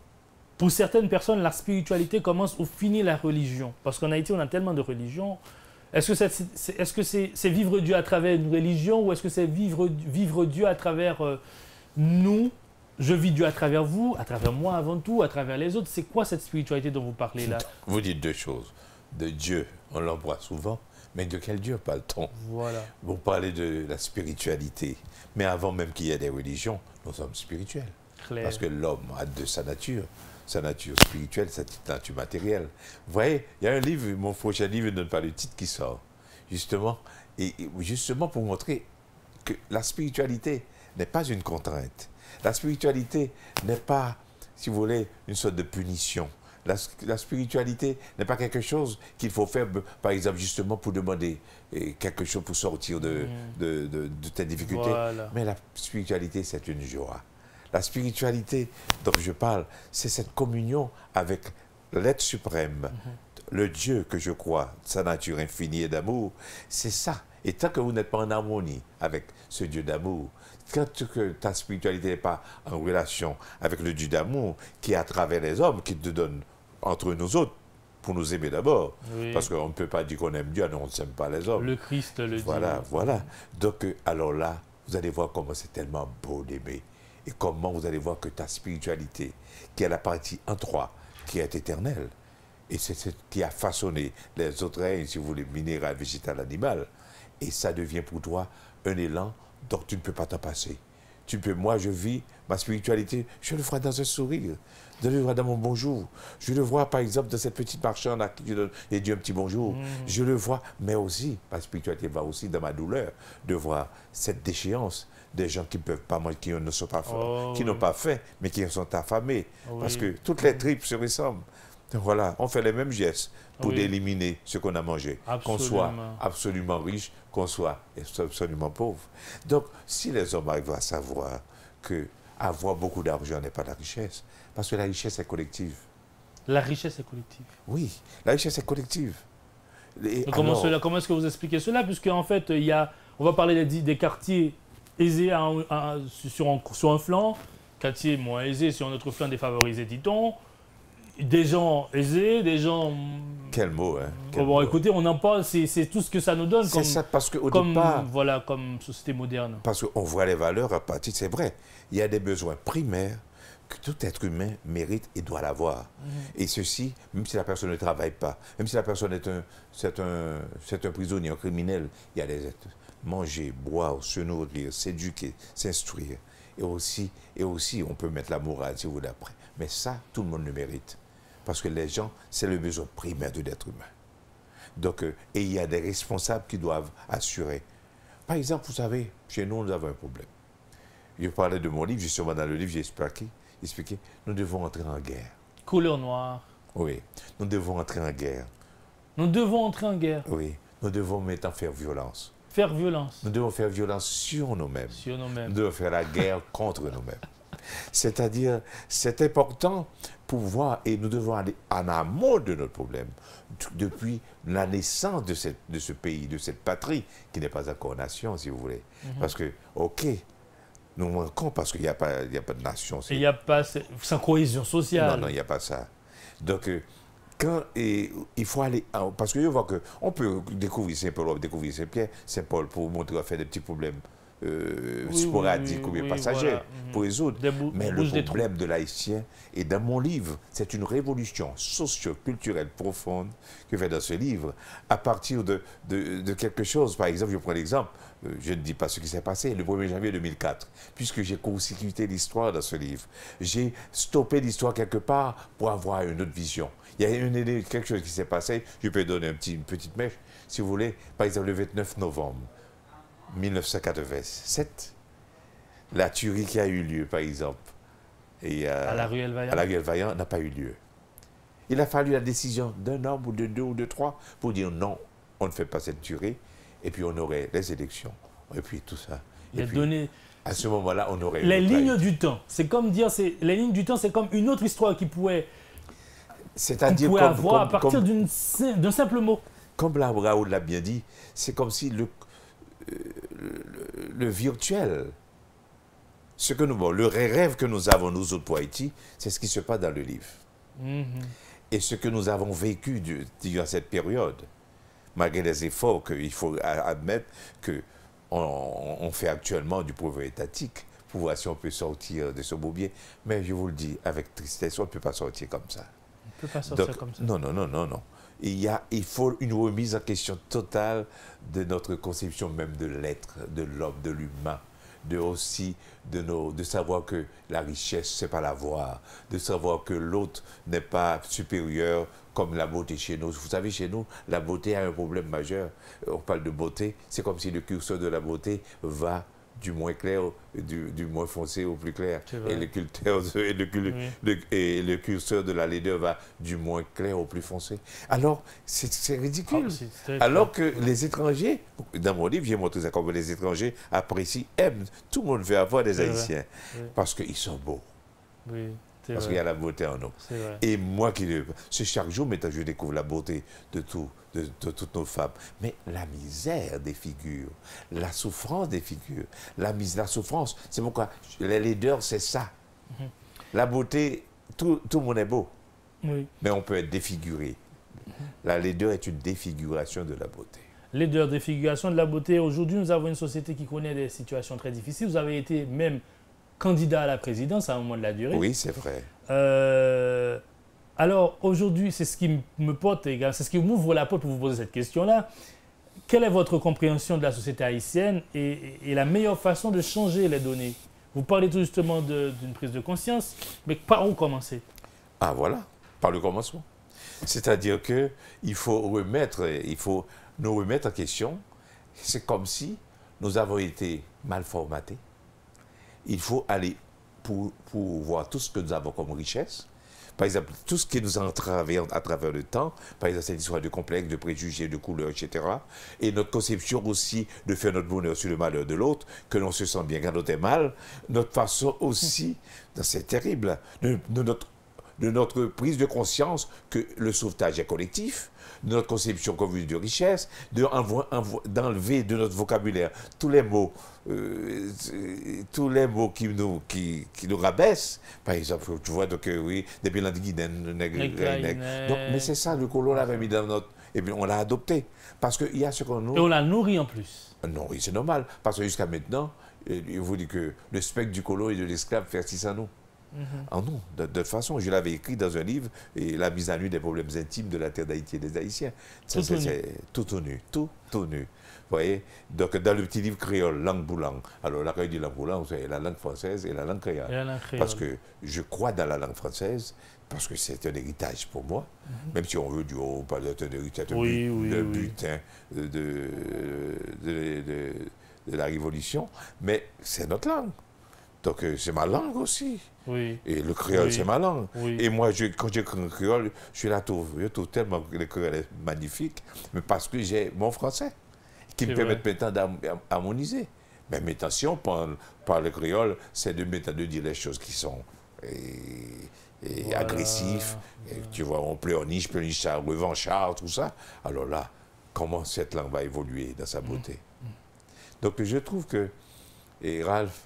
Pour certaines personnes, la spiritualité commence ou finit la religion. Parce qu'en Haïti, on a tellement de religions. Est-ce que c'est est, -ce c'est c'est vivre Dieu à travers une religion ou est-ce que c'est vivre, vivre Dieu à travers euh, nous? Je vis Dieu à travers vous, à travers moi avant tout, à travers les autres. C'est quoi cette spiritualité dont vous parlez là? Vous dites deux choses. De Dieu, on l'emploie souvent, mais de quel Dieu parle-t-on? Voilà. Vous parlez de la spiritualité. Mais avant même qu'il y ait des religions, nous sommes spirituels. Claire. Parce que l'homme a de sa nature, sa nature spirituelle, sa nature matérielle. Vous voyez, il y a un livre, mon prochain livre ne donne pas le titre qui sort, justement, et justement pour montrer que la spiritualité n'est pas une contrainte. La spiritualité n'est pas, si vous voulez, une sorte de punition. La, la spiritualité n'est pas quelque chose qu'il faut faire, par exemple, justement pour demander quelque chose pour sortir de, mmh. de, de, de tes difficultés. Voilà. Mais la spiritualité, c'est une joie. La spiritualité dont je parle, c'est cette communion avec l'être suprême, mmh. le Dieu que je crois, sa nature infinie et d'amour. C'est ça. Et tant que vous n'êtes pas en harmonie avec ce Dieu d'amour, quand que ta spiritualité n'est pas en relation avec le Dieu d'amour qui est à travers les hommes, qui te donne entre nous autres, pour nous aimer d'abord. Oui. Parce qu'on ne peut pas dire qu'on aime Dieu, non, on ne s'aime pas les hommes. Le Christ le dit. Voilà, voilà. Donc, alors là, vous allez voir comment c'est tellement beau d'aimer. Et comment vous allez voir que ta spiritualité, qui est la partie en toi, qui est éternelle, et c'est ce qui a façonné les autres règnes, si vous voulez, minéral, végétal, animal, et ça devient pour toi un élan dont tu ne peux pas t'en passer. Tu peux, moi, je vis ma spiritualité, je le ferai dans un sourire, je le vois dans mon bonjour. Je le vois, par exemple, dans cette petite marchande à qui je donne et Dieu un petit bonjour. Mmh. Je le vois, mais aussi, ma spiritualité va aussi dans ma douleur, de voir cette déchéance des gens qui ne peuvent pas manger, qui ne sont pas, oh, qui oui. n'ont pas faim, mais qui sont affamés. Oh, parce oui. que toutes les tripes se ressemblent. Donc voilà, on fait les mêmes gestes pour oui. éliminer ce qu'on a mangé. Qu'on soit absolument riche, qu'on soit absolument pauvre. Donc, si les hommes arrivent à savoir que avoir beaucoup d'argent n'est pas la richesse, parce que la richesse est collective. La richesse est collective. Oui, la richesse est collective. Et comment alors... comment est-ce que vous expliquez cela? Puisque en fait, il y a, on va parler des, des quartiers aisés à, à, sur, un, sur un flanc, quartiers moins aisés sur un autre flanc défavorisé, dit-on. des gens aisés, des gens... Quel mot, hein? Quel bon, mot. écoutez, on en parle, c'est tout ce que ça nous donne C'est comme, ça, parce qu'au comme, départ... voilà, comme société moderne. Parce qu'on voit les valeurs à partir... C'est vrai, il y a des besoins primaires que tout être humain mérite et doit l'avoir. Mm-hmm. Et ceci, même si la personne ne travaille pas, même si la personne est un, c'est un, c'est un prisonnier, un criminel, il y a des êtres. Manger, boire, se nourrir, s'éduquer, s'instruire. Et aussi, et aussi, on peut mettre la morale, si vous voulez, après. Mais ça, tout le monde le mérite. Parce que les gens, c'est le besoin primaire de l'être humain. Donc, euh, et il y a des responsables qui doivent assurer. Par exemple, vous savez, chez nous, nous avons un problème. Je parlais de mon livre, justement, dans le livre, j'ai expliqué, expliqué, nous devons entrer en guerre. Couleur noire. Oui, nous devons entrer en guerre. Nous devons entrer en guerre. Oui, nous devons maintenant faire violence. Faire violence. Nous devons faire violence sur nous-mêmes. Sur nous-mêmes. Nous devons faire la guerre contre nous-mêmes. C'est-à-dire, c'est important pour voir, et nous devons aller en amont de notre problème, depuis la naissance de, cette, de ce pays, de cette patrie, qui n'est pas encore nation, si vous voulez. Mm-hmm. Parce que, ok, nous manquons parce qu'il n'y a, a pas de nation. Il n'y a pas, sans cohésion sociale. Non, non, il n'y a pas ça. Donc, euh, quand et, il faut aller, parce que je vois qu'on peut découvrir Saint-Paul, découvrir Saint-Pierre, Saint-Paul pour montrer à faire des petits problèmes euh, oui, sporadiques oui, ou bien oui, passagers voilà. pour résoudre. Mais le problème de l'haïtien, et dans mon livre, c'est une révolution socio-culturelle profonde que je fais dans ce livre, à partir de, de, de quelque chose. Par exemple, je prends l'exemple, je ne dis pas ce qui s'est passé, le premier janvier deux mille quatre, puisque j'ai court-circuité l'histoire dans ce livre. J'ai stoppé l'histoire quelque part pour avoir une autre vision. Il y a une, quelque chose qui s'est passé, je peux donner un petit, une petite mèche, si vous voulez. Par exemple, le vingt-neuf novembre mille neuf cent quatre-vingt-sept, la tuerie qui a eu lieu, par exemple, et, euh, à la ruelle Vaillant, à la ruelle Vaillant n'a pas eu lieu. Il a fallu la décision d'un homme ou de deux ou de trois pour dire non, on ne fait pas cette tuerie, et puis on aurait les élections, et puis tout ça. Et puis, donné... à ce moment-là, on aurait... Les lignes du temps, c'est comme dire, les lignes du temps, c'est comme une autre histoire qui pouvait... C'est-à-dire comme, avoir comme, à partir d'un simple mot. Comme la Raoul l'a bien dit, c'est comme si le, euh, le, le virtuel, ce que nous, bon, le rêve que nous avons, nous autres, pour Haïti, c'est ce qui se passe dans le livre. Mm-hmm. Et ce que nous avons vécu du, durant cette période, malgré les efforts qu'il faut admettre qu'on on fait actuellement du progrès étatique, pour voir si on peut sortir de ce bourbier. Mais je vous le dis, avec tristesse, on ne peut pas sortir comme ça. On ne peut pas sortir Donc, comme ça. Non, non, non, non, non. Il, y a, il faut une remise en question totale de notre conception même de l'être, de l'homme, de l'humain, de aussi de, nos, de savoir que la richesse, c'est pas l'avoir, de savoir que l'autre n'est pas supérieur comme la beauté chez nous. Vous savez, chez nous, la beauté a un problème majeur. On parle de beauté, c'est comme si le curseur de la beauté va du moins clair, du, du moins foncé au plus clair. Et le, curseur, et, le, oui. le, et le curseur de la laideur va du moins clair au plus foncé. Alors, c'est ridicule. Oh, Alors que les étrangers, dans mon livre, j'ai montré ça comme les étrangers apprécient, aiment. Tout le monde veut avoir des Haïtiens oui. parce qu'ils sont beaux. Oui. Parce qu'il y a la beauté en nous. Et moi, qui c'est chaque jour, maintenant, je découvre la beauté de, tout, de, de toutes nos femmes. Mais la misère des figures, la souffrance des figures, la, la souffrance, c'est pourquoi les laideurs, c'est ça. Mm-hmm. La beauté, tout, tout le monde est beau. Oui. Mais on peut être défiguré. Mm-hmm. La laideur est une défiguration de la beauté. Laideur, défiguration de la beauté. Aujourd'hui, nous avons une société qui connaît des situations très difficiles. Vous avez été même candidat à la présidence à un moment de la durée. Oui, c'est vrai. Euh, alors, aujourd'hui, c'est ce qui me porte, c'est ce qui m'ouvre la porte pour vous poser cette question-là. Quelle est votre compréhension de la société haïtienne et, et, et la meilleure façon de changer les données? Vous parlez tout justement d'une prise de conscience, mais par où commencer? Ah, voilà, par le commencement. C'est-à-dire qu'il faut remettre, il faut nous remettre en question. C'est comme si nous avons été mal formatés. Il faut aller pour, pour voir tout ce que nous avons comme richesse. Par exemple, tout ce qui nous a entravé à travers le temps, par exemple, cette histoire de complexe, de préjugés, de couleurs, et cetera. Et notre conception aussi de faire notre bonheur sur le malheur de l'autre, que l'on se sent bien quand l'autre est mal. Notre façon aussi, c'est terrible, de, de, notre, de notre prise de conscience que le sauvetage est collectif, de notre conception commune de richesse, d'enlever de, de notre vocabulaire tous les mots, euh, tous les mots qui nous, qui, qui nous rabaissent. Par exemple, tu vois, donc, euh, oui, depuis l'Antiquitaine, mais c'est ça, le colon l'avait mis dans notre... Et bien, on l'a adopté. Parce qu'il y a ce qu'on nous... Et on l'a nourri en plus. Non, oui, c'est normal. Parce que jusqu'à maintenant, il vous dit que le spectre du colon et de l'esclave persiste en nous. Mm-hmm. Ah non, de, de toute façon, je l'avais écrit dans un livre, et la mise à nu des problèmes intimes de la terre d'Haïti et des Haïtiens. Tout ça, c'est tout au nu, tout, tout nu. Vous voyez, donc dans le petit livre créole, langue pour langue. Alors la créole dit langue pour langue, c'est la langue française et la langue créole. Et la langue créole. Parce que je crois dans la langue française, parce que c'est un héritage pour moi, mm-hmm. même si on veut du haut, pas d'un héritage, oui, de, oui, de oui. butin de, de, de, de, de la Révolution, mais c'est notre langue. Donc c'est ma langue aussi. Oui. Et le créole, oui. c'est ma langue. Oui. Et moi, je, quand j'écris un créole, je suis là, je trouve tellement que le créole est magnifique, mais parce que j'ai mon français, qui me permet maintenant d'harmoniser. Mais maintenant, si on parle par le créole, c'est de maintenant de dire les choses qui sont et, et voilà. agressives. Et, tu vois, on pleurniche, pleurnichard, revanchard, tout ça. Alors là, comment cette langue va évoluer dans sa beauté. Mmh. Donc je trouve que, et Ralph,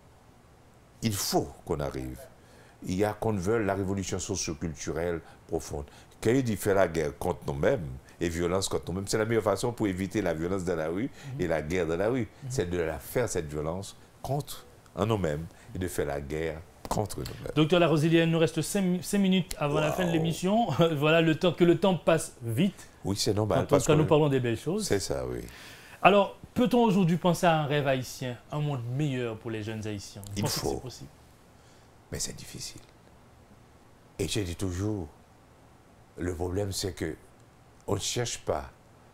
il faut qu'on arrive. Il y a qu'on veuille la révolution socio-culturelle profonde. Quand il dit faire la guerre contre nous-mêmes et violence contre nous-mêmes, c'est la meilleure façon pour éviter la violence dans la rue mmh. et la guerre dans la rue. Mmh. C'est de la faire, cette violence, contre en nous-mêmes et de faire la guerre contre nous-mêmes. Docteur Larosilière, il nous reste cinq minutes avant wow. la fin de l'émission. Voilà, le temps, que le temps passe vite. Oui, c'est normal. Quand, parce quand que nous parlons des belles choses. C'est ça, oui. Alors, peut-on aujourd'hui penser à un rêve haïtien, un monde meilleur pour les jeunes haïtiens? Vous Il faut. C'est possible? Mais c'est difficile. Et je dis toujours, le problème c'est que on ne cherche pas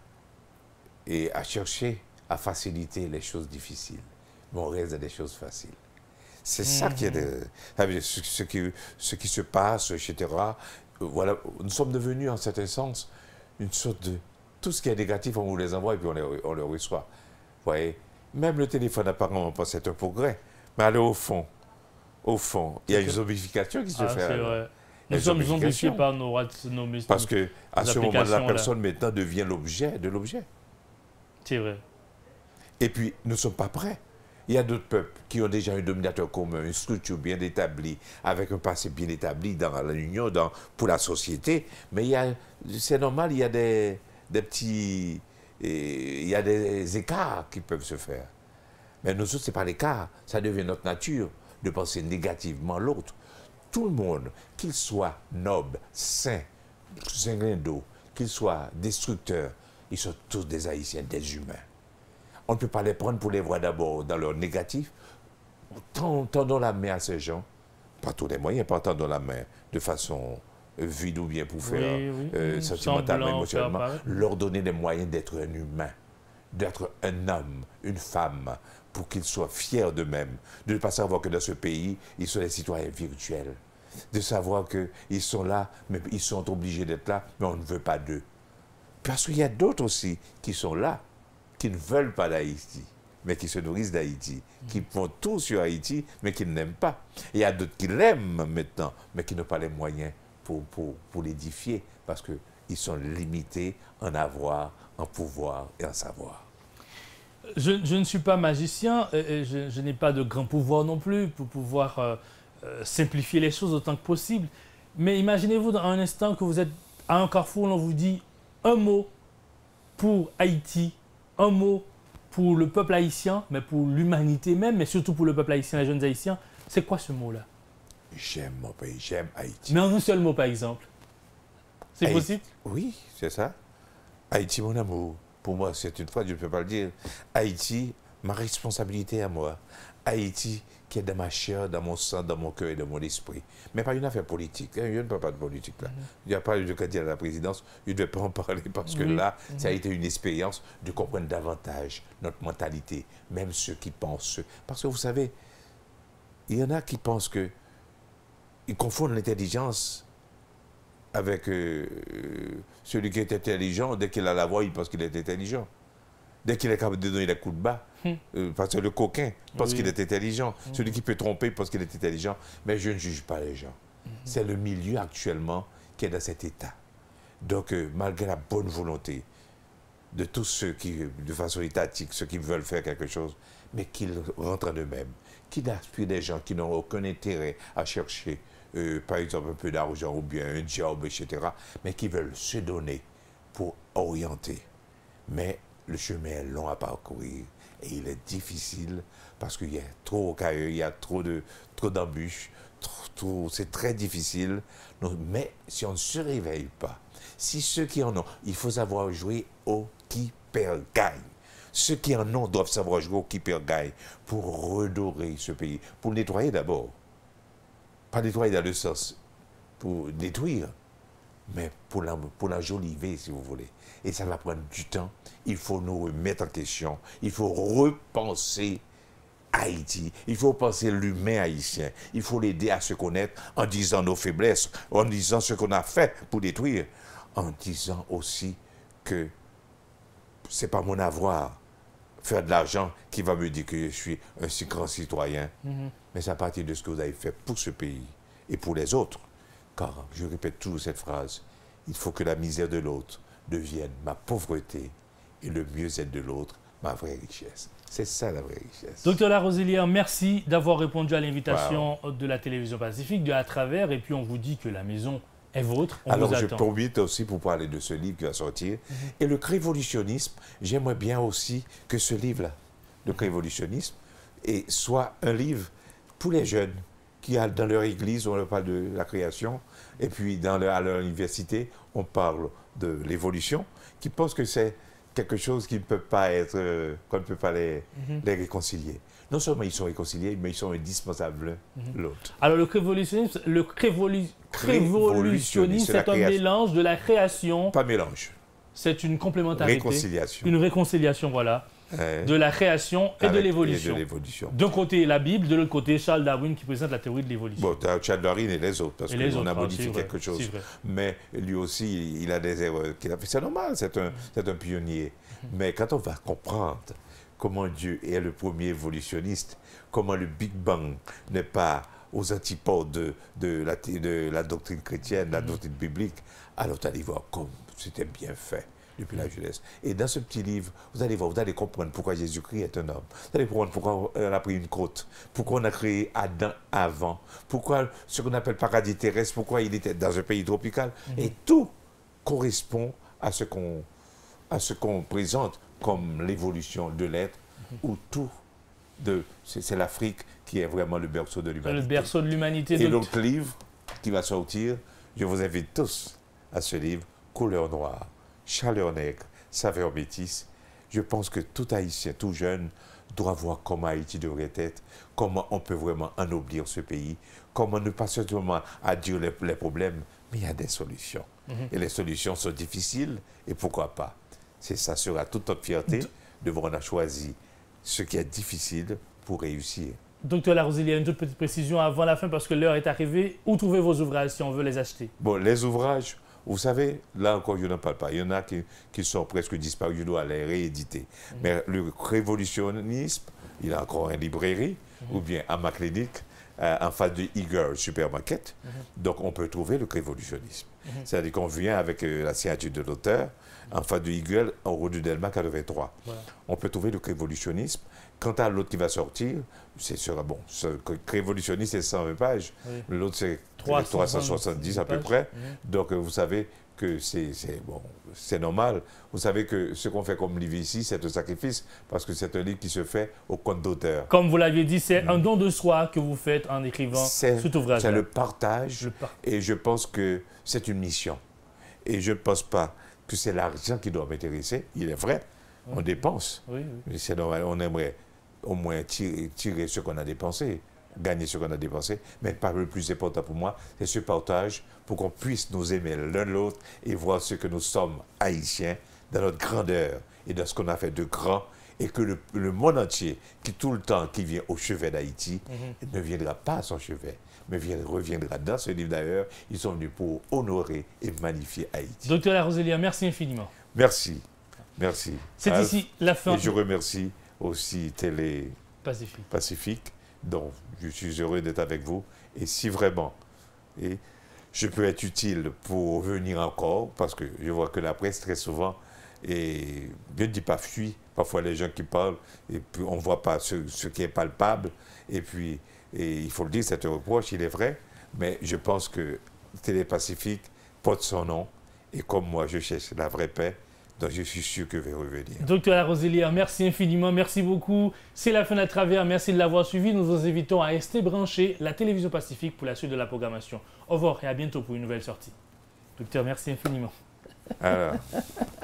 et à chercher à faciliter les choses difficiles, mais on reste dans des choses faciles. C'est mmh. ça qui est de, ce, ce, qui, ce qui se passe, et cetera. Voilà, nous sommes devenus en certain sens une sorte de... Tout ce qui est négatif, on vous les envoie et puis on les, on les reçoit. Vous voyez, même le téléphone apparemment pas c'est un progrès, mais allez au fond, au fond, il y a une zombification qui se ah, fait. C'est vrai. Nous sommes zombifiés par nos, nos messages. Parce que à ce moment-là, la personne là. maintenant devient l'objet de l'objet. C'est vrai. Et puis, nous ne sommes pas prêts. Il y a d'autres peuples qui ont déjà un dominateur commun, une structure bien établie, avec un passé bien établi dans l'Union, dans, pour la société. Mais c'est normal, il y a des, des petits... Et, il y a des écarts qui peuvent se faire. Mais nous autres, ce n'est pas l'écart. Ça devient notre nature de penser négativement l'autre. Tout le monde, qu'il soit noble, saint, zingrindo, qu'il soit destructeur, ils sont tous des Haïtiens, des humains. On ne peut pas les prendre pour les voir d'abord dans leur négatif. Tendons la main à ces gens, pas tous les moyens, pas tendons la main de façon vide ou bien pour faire oui, oui, euh, sentimentalement, émotionnellement, leur donner les moyens d'être un humain, d'être un homme, une femme, pour qu'ils soient fiers d'eux-mêmes, de ne pas savoir que dans ce pays, ils sont des citoyens virtuels, de savoir qu'ils sont là, mais ils sont obligés d'être là, mais on ne veut pas d'eux. Parce qu'il y a d'autres aussi qui sont là, qui ne veulent pas d'Haïti, mais qui se nourrissent d'Haïti, qui font tout sur Haïti, mais qui ne l'aiment pas. Et il y a d'autres qui l'aiment maintenant, mais qui n'ont pas les moyens pour, pour, pour l'édifier, parce qu'ils sont limités en avoir, en pouvoir et en savoir. Je, je ne suis pas magicien, et je, je n'ai pas de grand pouvoir non plus pour pouvoir euh, euh, simplifier les choses autant que possible. Mais imaginez-vous dans un instant que vous êtes à un carrefour, on vous dit un mot pour Haïti, un mot pour le peuple haïtien, mais pour l'humanité même, mais surtout pour le peuple haïtien, les jeunes haïtiens. C'est quoi ce mot-là? J'aime mon pays, j'aime Haïti. Mais en un seul mot, par exemple. C'est possible? Oui, c'est ça. Haïti, mon amour. Pour moi, c'est une phrase, je ne peux pas le dire. Haïti, ma responsabilité à moi. Haïti, qui est dans ma chair, dans mon sang, dans mon cœur et dans mon esprit. Mais pas une affaire politique. Je ne parle pas de politique là. Mm-hmm. Il n'y a pas de candidat à la présidence. Je ne vais pas en parler parce que oui. là, mm-hmm. ça a été une expérience de comprendre davantage notre mentalité. Même ceux qui pensent. Parce que vous savez, il y en a qui pensent que ils confondent l'intelligence avec euh, celui qui est intelligent. Dès qu'il a la voix, il pense qu'il est intelligent. Dès qu'il est capable de donner des coups de bas, hum. euh, parce que le coquin pense oui. qu'il est intelligent. Hum. Celui qui peut tromper pense qu'il est intelligent. Mais je ne juge pas les gens. Hum. C'est le milieu actuellement qui est dans cet état. Donc, euh, malgré la bonne volonté de tous ceux qui, de façon étatique, ceux qui veulent faire quelque chose, mais qu'ils rentrent en eux-mêmes, qu'ils aspirent des gens qui n'ont aucun intérêt à chercher, euh, par exemple, un peu d'argent ou bien un job, et cetera, mais qui veulent se donner pour orienter. Mais le chemin est long à parcourir et il est difficile parce qu'il y a trop au caillou, il y a trop de trop d'embûches, trop, trop, c'est très difficile. Donc, mais si on ne se réveille pas, si ceux qui en ont, il faut savoir jouer au qui perd gagne. Ceux qui en ont doivent savoir jouer au qui perd gagne pour redorer ce pays, pour le nettoyer d'abord. Pas nettoyer dans le sens pour détruire, mais pour la, pour l'enjoliver, si vous voulez. Et ça va prendre du temps. Il faut nous remettre en question. Il faut repenser Haïti. Il faut penser l'humain haïtien. Il faut l'aider à se connaître en disant nos faiblesses, en disant ce qu'on a fait pour détruire, en disant aussi que ce n'est pas mon avoir, faire de l'argent, qui va me dire que je suis un si grand citoyen. Mm-hmm. Mais c'est à partir de ce que vous avez fait pour ce pays et pour les autres. Car, je répète toujours cette phrase, il faut que la misère de l'autre devienne ma pauvreté et le mieux-être de l'autre, ma vraie richesse. C'est ça la vraie richesse. Docteur Laroselière, merci d'avoir répondu à l'invitation wow. de la télévision Pacifique, de À Travers, et puis on vous dit que la maison est vôtre. On Alors vous je attend. profite aussi pour parler de ce livre qui va sortir. Mm-hmm. Et le révolutionnisme, j'aimerais bien aussi que ce livre-là, le révolutionnisme, et soit un livre pour les jeunes qui, dans leur église, on parle de la création, et puis dans leur, à leur université, on parle de l'évolution, qui pensent que c'est quelque chose qui ne peut pas être, euh, qu'on ne peut pas les, mm-hmm. les réconcilier. Non seulement ils sont réconciliés, mais ils sont indispensables l'un mm-hmm. l'autre. Alors le révolutionnisme, le révolu révolutionnisme, c'est un mélange de la création. Pas mélange. C'est une complémentarité. Réconciliation. Une réconciliation, voilà. Ouais. De la création et de l'évolution. D'un côté la Bible, de l'autre côté Charles Darwin qui présente la théorie de l'évolution. Bon, Charles Darwin et les autres, parce qu'on a modifié quelque vrai, chose. Mais lui aussi, il a des erreurs qu'il a fait. C'est normal, c'est un, c'est un pionnier. Mm-hmm. Mais quand on va comprendre comment Dieu est le premier évolutionniste, comment le Big Bang n'est pas aux antipodes de, de, la, de la doctrine chrétienne, de la mm-hmm. doctrine biblique, alors vous allez voir comme c'était bien fait depuis la jeunesse. Et dans ce petit livre, vous allez voir, vous allez comprendre pourquoi Jésus-Christ est un homme. Vous allez comprendre pourquoi on a pris une côte, pourquoi on a créé Adam avant, pourquoi ce qu'on appelle paradis terrestre, pourquoi il était dans un pays tropical. Mm-hmm. Et tout correspond à ce qu'on à ce qu'on présente comme l'évolution de l'être, mm-hmm. ou tout de... C'est l'Afrique qui est vraiment le berceau de l'humanité. Le berceau de l'humanité. Et l'autre livre qui va sortir, je vous invite tous à ce livre, Couleur noire. Chaleur nègre, saveur métisse. Je pense que tout Haïtien, tout jeune, doit voir comment Haïti devrait être, comment on peut vraiment ennoblir ce pays, comment ne pas seulement à dire les, les problèmes, mais il y a des solutions. Mm-hmm. Et les solutions sont difficiles, et pourquoi pas. C'est ça sera toute notre fierté de voir on a choisi ce qui est difficile pour réussir. Docteur Laroselière, une toute petite précision avant la fin, parce que l'heure est arrivée. Où trouver vos ouvrages si on veut les acheter? Bon, les ouvrages... Vous savez, là encore, je n'en parle pas. Il y en a qui, qui sont presque disparus, je dois les rééditer. Mmh. Mais le révolutionnisme, il a encore une librairie, mmh. ou bien à ma clinique, euh, en face de Eagle Supermarket. Mmh. Donc, on peut trouver le révolutionnisme. Mmh. C'est-à-dire qu'on vient avec euh, la signature de l'auteur, mmh. en face de Eagle, en route du Delma quatre-vingt-trois. Voilà. On peut trouver le révolutionnisme. Quant à l'autre qui va sortir, c'est sera bon. Ce révolutionniste, c'est cent vingt pages. Oui. L'autre, c'est trois cent soixante-dix à peu près. Mmh. Donc, vous savez que c'est bon, c'est normal. Vous savez que ce qu'on fait comme livre ici, c'est un sacrifice, parce que c'est un livre qui se fait au compte d'auteur. Comme vous l'aviez dit, c'est mmh. un don de soi que vous faites en écrivant cet ouvrage. C'est le partage. Le par... Et je pense que c'est une mission. Et je ne pense pas que c'est l'argent qui doit m'intéresser. Il est vrai, mmh. on dépense. Oui, oui. C'est normal, on aimerait au moins tirer, tirer ce qu'on a dépensé, gagner ce qu'on a dépensé, mais pas le plus important pour moi, c'est ce partage pour qu'on puisse nous aimer l'un l'autre et voir ce que nous sommes haïtiens dans notre grandeur et dans ce qu'on a fait de grand, et que le, le monde entier, qui tout le temps qui vient au chevet d'Haïti, mm-hmm. ne viendra pas à son chevet, mais vient, reviendra dans ce livre d'ailleurs. Ils sont venus pour honorer et magnifier Haïti. Docteur Laroselière, merci infiniment. Merci, merci. C'est Alf, ici la fin. Et je remercie aussi Télé Pacifique. Pacifique, donc je suis heureux d'être avec vous. Et si vraiment, et je peux être utile pour venir encore, parce que je vois que la presse, très souvent, et je ne dis pas fuit, parfois les gens qui parlent, et puis on ne voit pas ce, ce qui est palpable, et puis et il faut le dire, c'est un reproche, il est vrai, mais je pense que Télépacifique porte son nom, et comme moi, je cherche la vraie paix, donc je suis sûr que je vais revenir. Docteur Laroselière, merci infiniment, merci beaucoup. C'est la fin d'À Travers, merci de l'avoir suivi. Nous vous invitons à rester branchés la télévision Pacifique pour la suite de la programmation. Au revoir et à bientôt pour une nouvelle sortie. Docteur, merci infiniment. Alors.